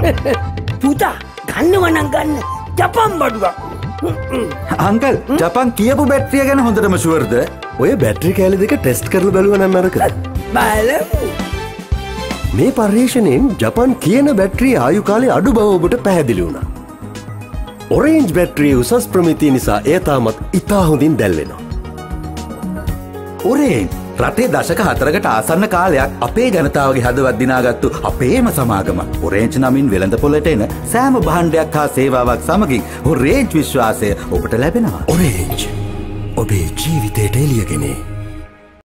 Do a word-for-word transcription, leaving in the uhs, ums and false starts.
පුතා ගන්නව නම් ගන්න ජපන් බඩුවක්. අංකල් ජපන් කියපු බැටරිය ගැන හොඳටම ෂුවර්ද? ඔය බැටරි කෑලි දෙක ටෙස්ට් කරලා බලුවා නම් නරකද? බලමු. මේ පර්යේෂණයෙන් ජපන් කියන බැටරිය ආයු කාලය අඩු බව ඔබට පැහැදිලි වුණා. ඔරේන්ජ් බැටරිය උසස් ප්‍රමිතිය නිසා එය තාමත් ඉතා හොඳින් දැල්වෙනවා. ඔරේන්ජ් රටේ දශක හතරකට ආසන්න කාලයක් අපේ ජනතාවගේ හදවත් දිනාගත්තු අපේම සමාගම. ඔරේන්ජ් නමින් වෙළඳපොළට එන සෑම භාණ්ඩයක් හා සේවාවක් සමගින් ඔරේන්ජ් විශ්වාසය ඔබට ලැබෙනවා. ඔරේන්ජ් ඔබේ ජීවිතයට එළියගෙනේ.